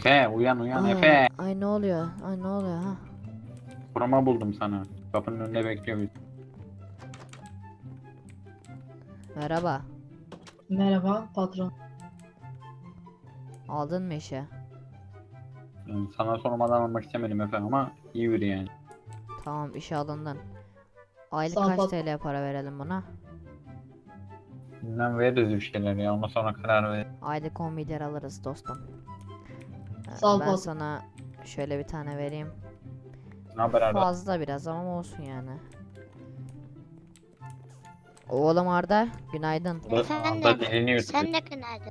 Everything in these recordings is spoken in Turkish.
Efe uyan uyan Ay, Efe. ay ne oluyor? Ay ne oluyor ha? Koruma buldum sana. Kapının önünde bekliyor. Merhaba. Merhaba patron. Aldın mı işe? Yani sana sormadan almak istemedim Efe ama iyi biri yani. Tamam, işe alındın. Aylık Sağ ol kaç patron. TL para verelim buna? Bilmem veririz bir şeyler ya ondan sonra karar ver. Aylık 10 milyar alırız dostum. Sağ ol Ben patron. sana şöyle bir tane vereyim. Ne haber Arda? Fazla biraz ama olsun yani. Oğlum Arda, günaydın. Arda dilini Sen yuttu. de günaydın.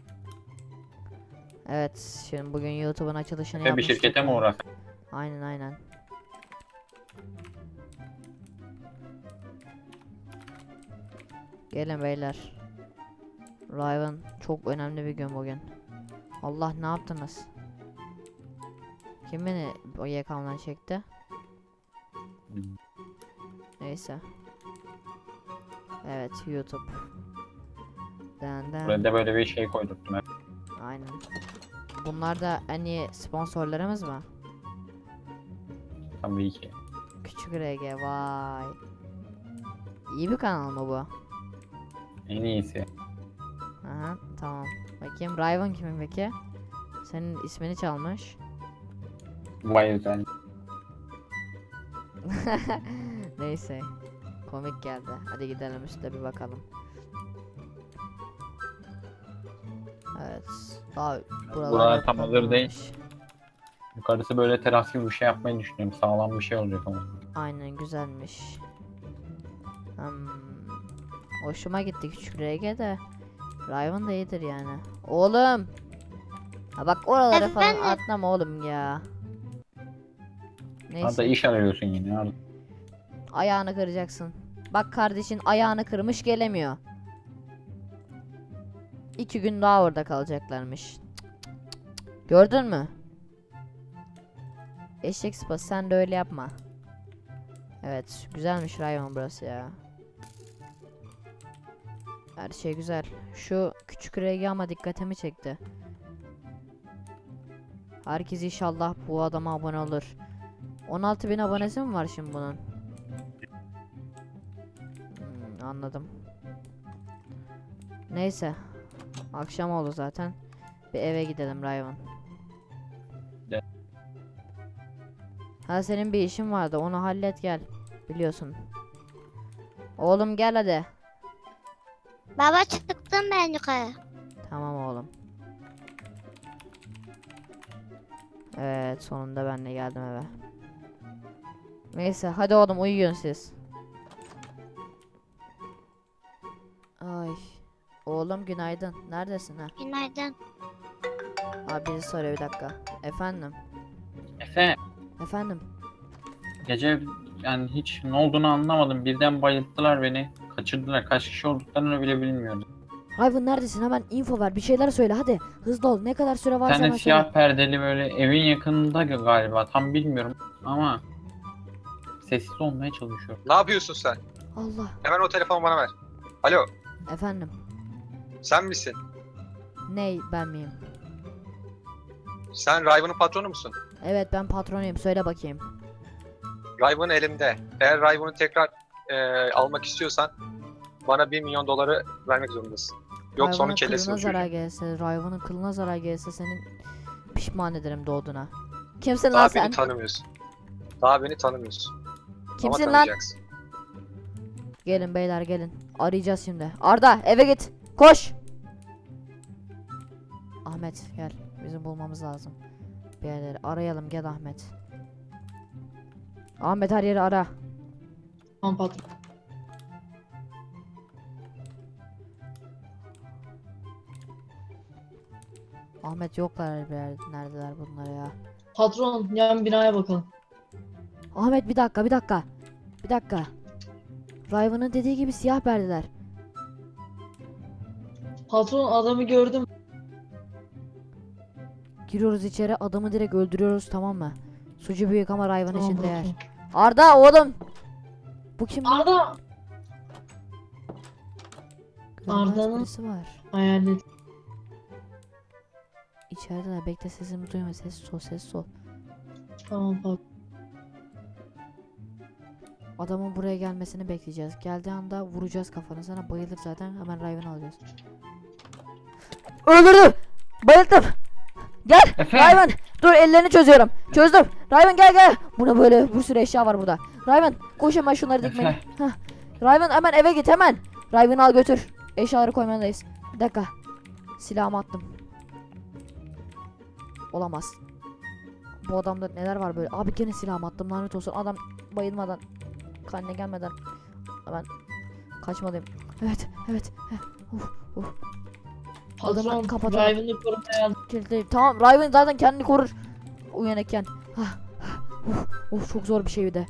Evet, şimdi bugün YouTube'un açılışını Efe bir yapmıştık şirkete mi ya. uğrasak? Aynen aynen. Gelin beyler. Riven çok önemli bir gün bugün. Allah, ne yaptınız? Kim beni o yakamdan çekti? Neyse. Evet, YouTube. Buraya da böyle bir şey koydurttum. Aynen. Bunlar da en iyi sponsorlarımız mı? Tabii ki. Küçük RG, vay. İyi bir kanal mı bu? En iyisi. Aha, tamam. Bakayım, Riven kimin peki? Senin ismini çalmış. Vay özel. Neyse. Komik geldi. Hadi gidelim üstte bir bakalım. Evet. Daha Buralar tam hazır değil. yapılmamış. Yukarısı böyle teras gibi bir şey yapmayı düşünüyorum. Sağlam bir şey olacak ama. Aynen, güzelmiş. Hoşuma gitti küçük RG de. Riven da iyidir yani. Oğlum. Ha bak, oralara falan Efendim? atlama oğlum ya. Arda Neyse. iş arıyorsun yine Arda. Ayağını kıracaksın. Bak, kardeşin ayağını kırmış, gelemiyor. 2 gün daha orada kalacaklarmış. Cık, cık, cık. Gördün mü? Eşek sıpası, sen de öyle yapma. Evet, güzelmiş Riven burası ya. Her şey güzel. Şu küçük RG ama dikkatimi çekti. Herkes inşallah bu adama abone olur. 16.000 abonesi mi var şimdi bunun? Anladım. Neyse. Akşam oldu zaten. Bir eve gidelim Riven. Gel. Ha, senin bir işin vardı, onu hallet gel. Biliyorsun. Oğlum gel hadi. Baba, çıktım ben yukarı. Tamam oğlum. Evet, sonunda ben de geldim eve. Neyse hadi oğlum, uyuyun siz. Ay. Oğlum günaydın. Neredesin ha? Günaydın. Abi biri soruyor, bir dakika. Efendim. Efe Efendim. gece yani hiç ne olduğunu anlamadım. Birden bayılttılar beni. Kaçırdılar. Kaç kişi olduklarını bile bilmiyorum. Hayvan, neredesin? Hemen info ver. Bir şeyler söyle hadi. Hızlı ol. Ne kadar süre Bir varsa tane hemen siyah söyle. perdeli böyle evin yakınında galiba. Tam bilmiyorum ama sessiz olmaya çalışıyorum. Ne yapıyorsun sen? Allah. Hemen o telefonu bana ver. Alo, Efendim. sen misin? Ney, ben miyim? Sen Riven'ın patronu musun? Evet, ben patronuyum. Söyle bakayım. Riven elimde. Eğer Riven'ı tekrar almak istiyorsan bana 1 milyon doları vermek zorundasın. Yoksa onun Hayvanın kellesini kılına zarar uçuracağım. gelse, hayvanın kılına zarar gelse senin pişman ederim doğduğuna. Kimsin lan Daha sen? beni tanımıyorsun. Daha beni tanımıyorsun. Kimsin Ama lan? tanıyacaksın. Gelin beyler, gelin. Arayacağız şimdi. Arda, eve git. Koş. Ahmet gel. Bizim bulmamız lazım. Bir yerleri arayalım, gel Ahmet. Ahmet, her yeri ara. Tamam patron. Ahmet yoklar bir yerde. Neredeler bunlar ya? Patron yan binaya bakalım. Ahmet bir dakika, bir dakika. Bir dakika. Riven'ın dediği gibi siyah perdeler. Patron adamı gördüm. Giriyoruz içeri, adamı direkt öldürüyoruz, tamam mı? Sucu büyük ama Riven Tamam içinde yer. patron. Arda oğlum. Bu kim lan? Arda. Görünmez Arda'nın- birisi var. Hayalet. içerideler. Bekle, sesimi duyma. Sessiz ol, sessiz ol. Tamam patron. Adamın buraya gelmesini bekleyeceğiz. Geldiği anda vuracağız kafanı. Sana bayılır zaten. Hemen Riven'ı alacağız. Öldürdüm. Bayıldım. Gel. Riven. Dur, ellerini çözüyorum. Çözdüm. Riven gel gel. Buna böyle bir sürü eşya var burada. Riven koş hemen şunları dikmeli. Heh. Riven hemen eve git hemen. Riven'ı al götür. Eşyaları koymalıyız. Bir dakika. Silahımı attım. Olamaz. Bu adamda neler var böyle? Abi gene silahımı attım, lanet olsun. Adam bayılmadan, kendine gelmeden hemen kaçmalıyım. Evet, evet. Adamı Patron kapatalım. Riven'ı korumaya aldım. Kilitleyin. Tamam, Riven zaten kendini korur. Uyanıkken. Çok zor bir şey bir de.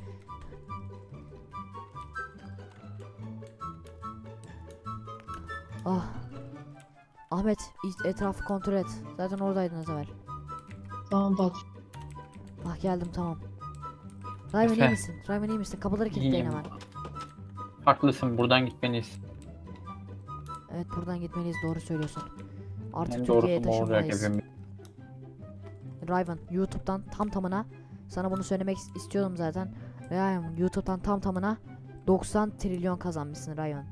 Ahmet, etrafı kontrol et. Zaten oradaydın az evvel. Tamam patron. Geldim, tamam. Riven iyi misin? Riven iyi misin? Kapıları kilitleyin İyiyim. hemen. Haklısın, buradan gitmeliyiz. Evet, buradan gitmeliyiz, doğru söylüyorsun. Artık En Türkiye'ye doğrusu bu olacak taşınmalıyız. hepimiz. Riven, YouTube'dan tam tamına sana bunu söylemek istiyordum zaten. Riven, YouTube'dan tam tamına 90 trilyon kazanmışsın Riven.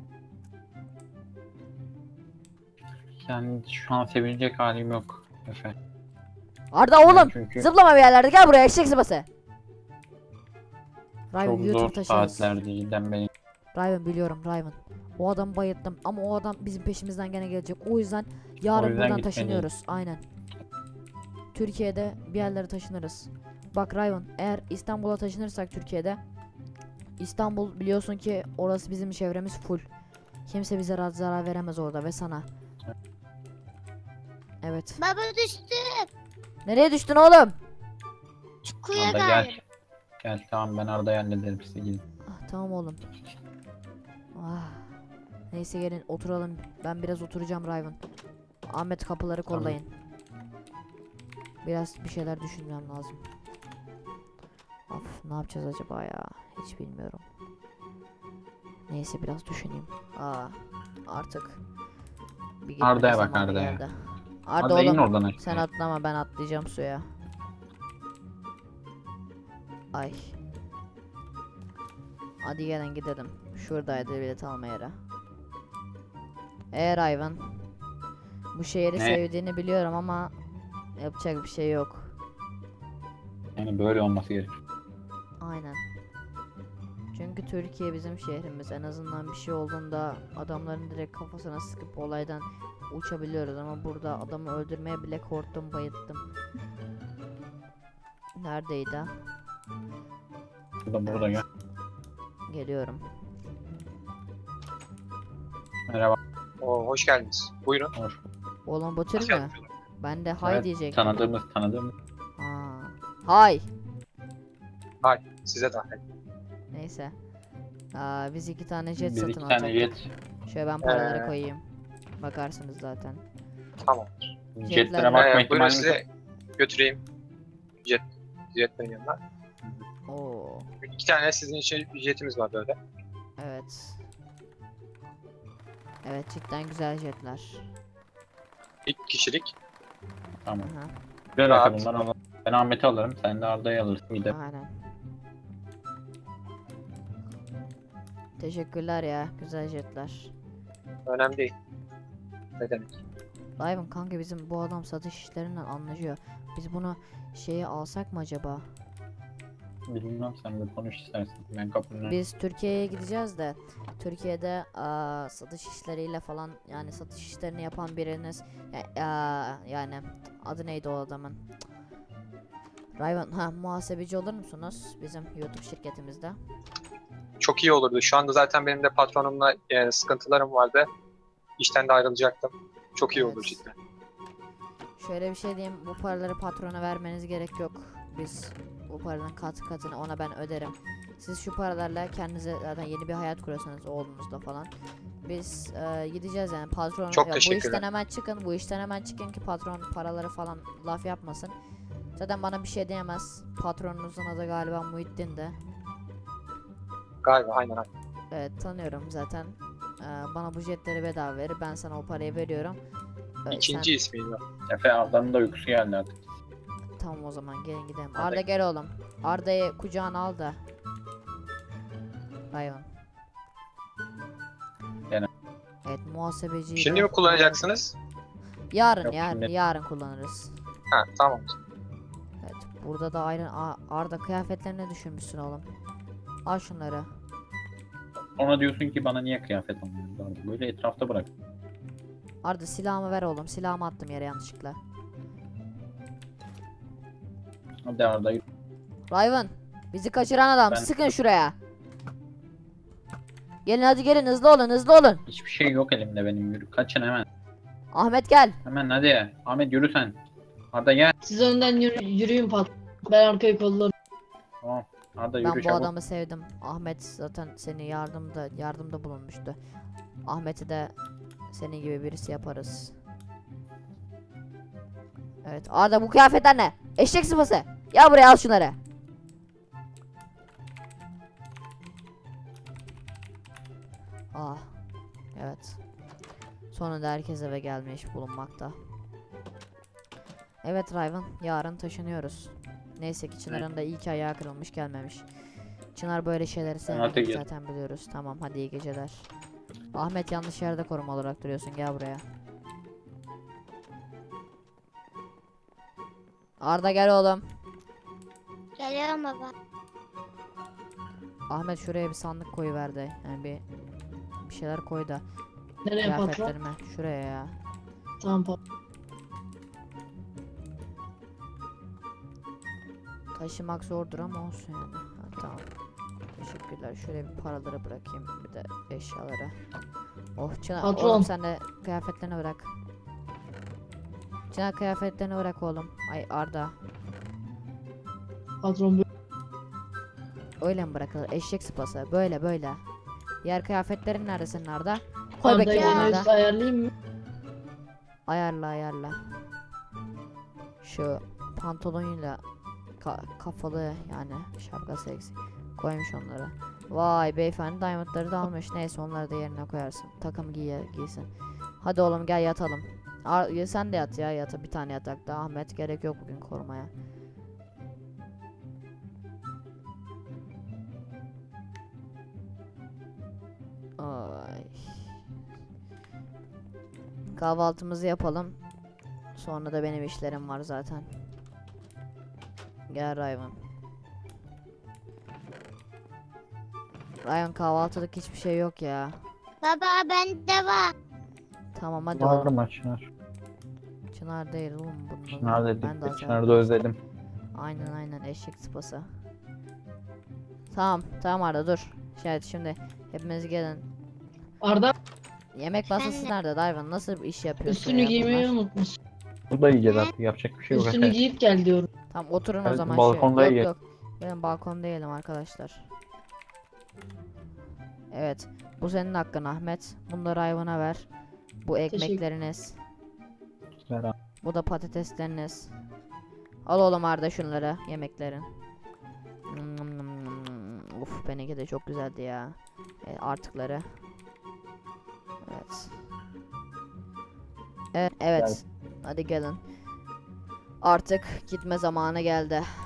Yani şu an sevinecek halim yok Efe. Arda oğlum, Çünkü zıplama bir yerlerde, gel buraya eşek sıpası. Riven, çok YouTube zor taşırız. saatlerde cidden beni. Riven, biliyorum Riven. O adamı bayılttım ama o adam bizim peşimizden gene gelecek. O yüzden yarın O yüzden buradan gitmeliyiz. taşınıyoruz. Aynen. Türkiye'de bir yerlere taşınırız. Bak Riven, eğer İstanbul'a taşınırsak Türkiye'de, İstanbul biliyorsun ki orası bizim çevremiz full. Kimse bize zarar veremez orada ve sana. Evet. Baba düştü. Nereye düştün oğlum? Çukuya Arda galiba. gel. Gel tamam, ben Arda'yı hallederim, size gidin. Tamam oğlum. Neyse gelin oturalım. Ben biraz oturacağım Riven. Ahmet, kapıları Tamam. kollayın. Biraz bir şeyler düşünmem lazım. Of, ne yapacağız acaba ya? Hiç bilmiyorum. Neyse biraz düşüneyim. Artık bir gitme Arda'ya bak, zamanı Arda'ya. geldi. Arda Arda in oğlum, oradan aşağı. sen atlama, ben atlayacağım suya. Ay. Hadi gelin gidelim. Şuradaydı bilet alma yeri. Riven, bu şehri Ne? sevdiğini biliyorum ama yapacak bir şey yok. Yani böyle olması gerek. Aynen. Çünkü Türkiye bizim şehrimiz. En azından bir şey olduğunda adamların direkt kafasına sıkıp olaydan uçabiliyoruz ama burada adamı öldürmeye bile korktum, bayılttım. Neredeydi? Burada gel. Geliyorum. Merhaba. Oo, hoş geldiniz. Buyurun. Hoş. Oğlum bu tür Nasıl mü? yardımcı olayım? Ben de hay Evet, diyecektim. tanıdığımız. Hay. Size dahil. Neyse. Biz 2 tane jet Biz satın 2 tane alacaktık. jet. Şöyle ben paraları Ee, koyayım. Bakarsınız zaten. Tamam. Jetlere bakma Buyurun ihtimalimiz yok. size götüreyim. Jetlerin yanına. Oo. 2 tane sizin için jetimiz var böyle. Evet. Evet, cidden güzel jetler. 2 kişilik. Tamam. Aha, Bir Rahat. dakika, bunları alalım. Ben Ahmet'i alırım, sen de Arda'yı alırsın. Gidelim. aynen. Teşekkürler ya, güzel jetler. Önemli değil. Ne demek? Riven kanka, bizim bu adam satış işlerinden anlaşıyor. Biz bunu şeye alsak mı acaba? Bilmem, sen bir konuş istersen. Ben kapının Biz Türkiye'ye gideceğiz de Türkiye'de satış işleriyle falan, yani satış işlerini yapan biriniz yani adı neydi o adamın? Riven, muhasebeci olur musunuz bizim YouTube şirketimizde? Çok iyi olurdu. Şu anda zaten benim de patronumla sıkıntılarım vardı. İşten de ayrılacaktım. Çok iyi olur Evet. cidden. Şöyle bir şey diyeyim, bu paraları patrona vermeniz gerek yok. Biz bu paranın katını ona ben öderim. Siz şu paralarla kendinize zaten yeni bir hayat kuruyorsunuz oğlunuzla falan. Biz gideceğiz yani, patron Çok bu teşekkürler. işten hemen çıkın, bu işten hemen çıkın ki patron paraları falan laf yapmasın. Zaten bana bir şey diyemez. Patronunuzun adı galiba Muhittin de. Galiba aynen. Evet, tanıyorum zaten. Bana bu jetleri bedava verir, ben sana o parayı veriyorum. İkinci ismi var. Efe Arda'nın da uykusu geldi artık. Tamam o zaman gelin gidelim. Hadi. Arda gel oğlum. Arda'yı kucağına al da. Rayvan. Gene. Evet muhasebeciyi Şimdi de- mi kullanacaksınız? Yarın Yok, yarın şimdi. yarın kullanırız. Ha tamam. Evet burada da Arda kıyafetlerini düşürmüşsün oğlum. Al şunları. Sonra diyorsun ki bana niye kıyafet almıyorsun? Böyle etrafta bırak. Arda silahımı ver oğlum. Silahımı attım yere yanlışlıkla. Hadi Arda yürü. Rayvan bizi kaçıran adam Ben- sıkın şuraya. Gelin hadi gelin hızlı olun hızlı olun. Hiçbir şey yok elimde benim, yürü. Kaçın hemen. Ahmet gel. Hemen hadi. Ahmet yürü sen. Arda gel. Siz önden yürüyün patron. Ben arkayı kollarım. Tamam. Arda Ben yürü bu çabuk. adamı sevdim. Ahmet zaten seni yardımda bulunmuştu. Ahmet'i de senin gibi birisi yaparız. Evet Arda bu kıyafetler ne? Eşek sıpası. Ya buraya al şunları. Ah. Evet. Sonunda herkes eve gelmiş bulunmakta. Evet Rayvan yarın taşınıyoruz. Neyse ki Çınar'ın da iyi ki ayağı kırılmış gelmemiş. Çınar böyle şeyleri sevmiyor gel. zaten biliyoruz. Tamam hadi iyi geceler. Ahmet yanlış yerde koruma olarak duruyorsun gel buraya. Arda gel oğlum. Geliyorum baba. Ahmet şuraya bir sandık koyuver de. Yani bir şeyler koy da. Nereye patron? Kıyafetlerime şuraya ya. Tamam patron. Taşımak zordur ama olsun yani. Ha, tamam. Teşekkürler. Şöyle bir paraları bırakayım. Bir de eşyaları. Oh Çınar. Patron. Oğlum sen de kıyafetlerini bırak. Çınar kıyafetlerini bırak oğlum. Ay Arda. Patron Öyle mi bırakılır? Eşek sıpası. Böyle böyle. Diğer kıyafetlerin nerede senin Arda? Koy Arda'yı bakayım en Arda. üst ayarlayayım mı? Ayarla ayarla. Şu pantolonuyla kafalı yani şapkası eksik. Koymuş onları. Vay beyefendi diamondları da almış. Neyse onları da yerine koyarsın. Takım giysin. Hadi oğlum gel yatalım. Sen de yat ya yata bir tane yatakta. Ahmet gerek yok bugün korumaya. Ay. Kahvaltımızı yapalım. Sonra da benim işlerim var zaten. Gel Rayvan. Rayvan kahvaltılık hiçbir şey yok ya. Baba bende var. Tamam hadi Var oğlum. mı Çınar? Çınar değil oğlum bunun. Çınar Ben de dedik. az Çınar'ı da özledim. Aynen eşek sıpası. Tamam Arda dur. Şimdi hepimiz gelin. Arda Yemek masası Efendim? nerede Rayvan? Nasıl bir iş yapıyorsun üstünü ya giymeyi bunlar? unutmuş. Burada yiyeceğiz artık, yapacak bir şey yok. Üstünü Efe. giyip gel diyorum. Tamam oturun o Evet, zaman. balkonda Yok yiyelim. yok. Gelin balkonda yiyelim arkadaşlar. Evet. Bu senin hakkın Ahmet. Bunları hayvana ver. Bu ekmekleriniz. Ver abi. Bu da patatesleriniz. Al oğlum Arda şunları yemeklerin. Uf benimki de çok güzeldi ya. Artıkları. Evet. Evet. Hadi gelin. Artık gitme zamanı geldi.